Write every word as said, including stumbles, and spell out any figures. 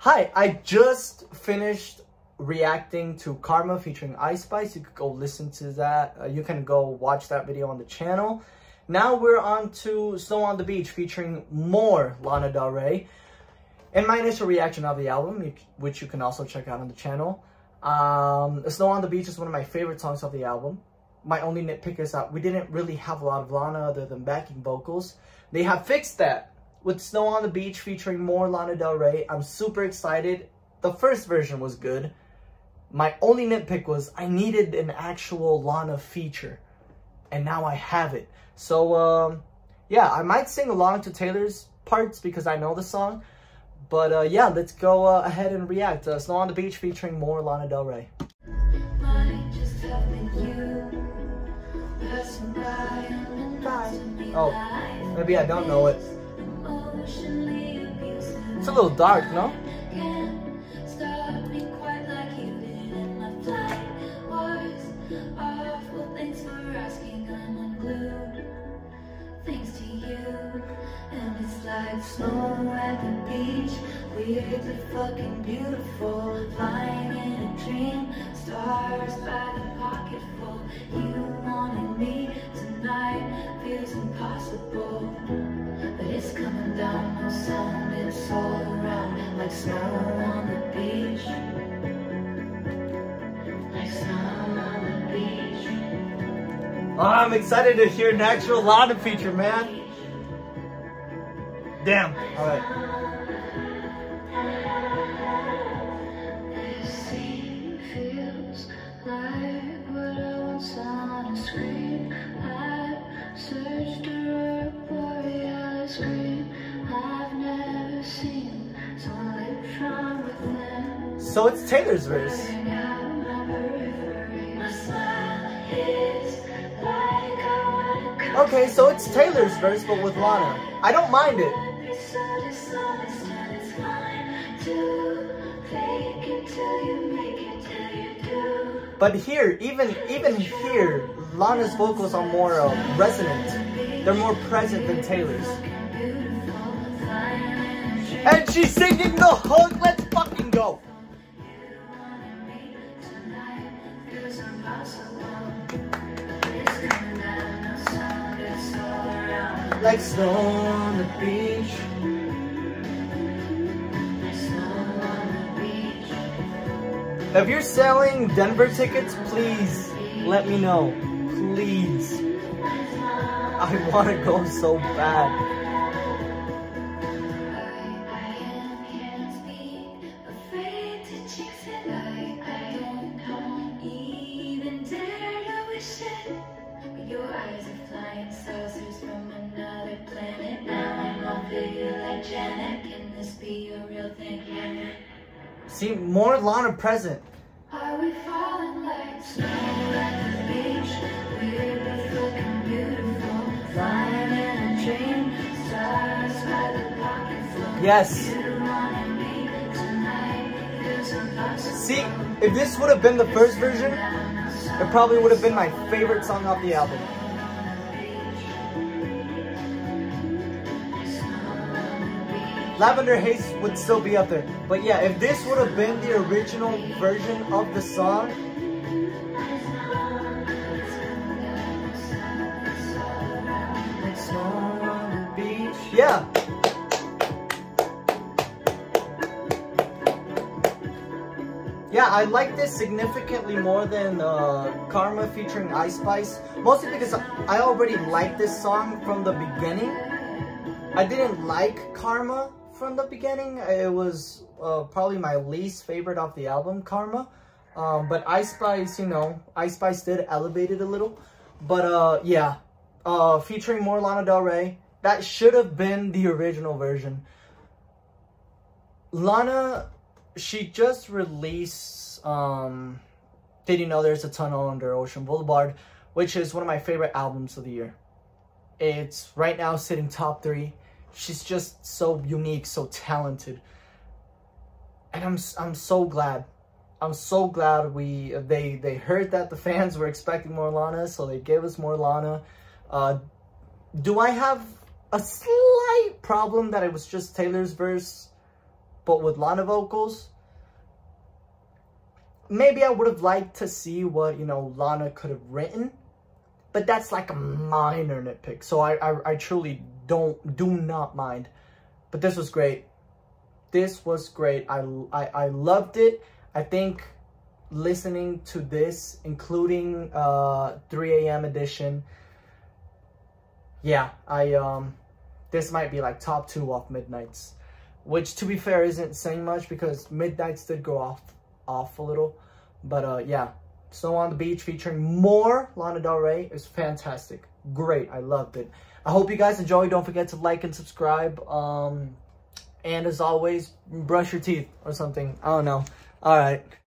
Hi, I just finished reacting to Karma featuring Ice Spice. You could go listen to that. Uh, you can go watch that video on the channel. Now we're on to Snow on the Beach featuring more Lana Del Rey. And my initial reaction of the album, which you can also check out on the channel. Um, Snow on the Beach is one of my favorite songs of the album. My only nitpick is that we didn't really have a lot of Lana other than backing vocals. They have fixed that with Snow on the Beach featuring more Lana Del Rey. I'm super excited. The first version was good. My only nitpick was I needed an actual Lana feature. And now I have it. So, um, yeah, I might sing along to Taylor's parts because I know the song. But, uh, yeah, let's go uh, ahead and react. Uh, Snow on the Beach featuring more Lana Del Rey. Oh, maybe I don't know it. It's a little dark, no? Like snow at the beach, weird but fucking beautiful. Flying in a dream, stars by the pocketful. You wanted me tonight, feels impossible. But it's coming down, no sound, it's all around. Like snow on the beach, like snow on the beach. Oh, I'm excited to hear an actual Lana feature, man. Damn. All right. This scene feels like what I once on a screen. I've searched a borealis green I've never seen. So live from within. So it's Taylor's verse. Okay, so it's Taylor's verse, but with Lana. I don't mind it. But here, even even here, Lana's vocals are more uh, resonant. They're more present than Taylor's. And she's singing the hook. Let's fucking go. Like snow on the beach. If you're selling Denver tickets, please let me know. Please. I want to go so bad. Your eyes are flying saucers from another planet. Now I know feel like Janet. Can this be a real thing? See, more Lana present. Are we falling like snow at the beach? Weird but fucking beautiful. Flying in a dream, stars by the pocketful. Yes. You wanted me tonight, feels impossible. See, if this would have been the first version, it probably would have been my favorite song off the album. Lavender Haze would still be up there. But yeah, if this would have been the original version of the song, yeah. Yeah, I like this significantly more than uh, Karma featuring Ice Spice. Mostly because I already liked this song from the beginning. I didn't like Karma from the beginning. It was uh, probably my least favorite off the album, Karma. Um, but Ice Spice, you know, Ice Spice did elevate it a little. But uh, yeah, uh, featuring more Lana Del Rey. That should have been the original version. Lana... She just released, um, Did You Know There's a Tunnel Under Ocean Boulevard, which is one of my favorite albums of the year. It's right now sitting top three. She's just so unique, so talented. And I'm, I'm so glad. I'm so glad we, they, they heard that the fans were expecting more Lana, so they gave us more Lana. Uh, do I have a slight problem that it was just Taylor's verse? but with Lana vocals. Maybe I would have liked to see what, you know, Lana could have written, but that's like a minor nitpick. So I, I, I truly don't, do not mind. But this was great. This was great. I, I, I loved it. I think listening to this, including uh, three A M edition, yeah, I um, this might be like top two off Midnights, which to be fair isn't saying much because Midnights did go off off a little, but uh, yeah, Snow on the Beach featuring more Lana Del Rey is fantastic, great, I loved it. I hope you guys enjoyed. Don't forget to like and subscribe. Um, and as always, brush your teeth or something. I don't know. All right.